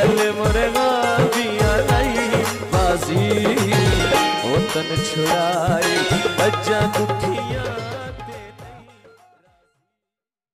ले मोरे गाबिया लाई बाजी ओ तन छुड़ाई अजा दुखिया